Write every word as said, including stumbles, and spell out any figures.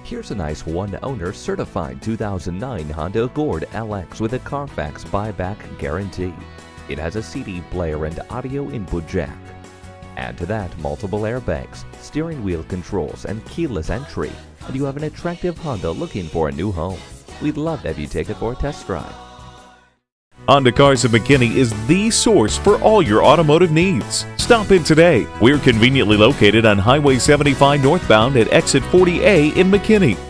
Here's a nice one-owner certified two thousand nine Honda Accord L X with a Carfax buyback guarantee. It has a C D player and audio input jack. Add to that multiple airbags, steering wheel controls, and keyless entry, and you have an attractive Honda looking for a new home. We'd love to have you take it for a test drive. Honda Cars of McKinney is the source for all your automotive needs. Stop in today. We're conveniently located on Highway seventy-five northbound at exit forty A in McKinney.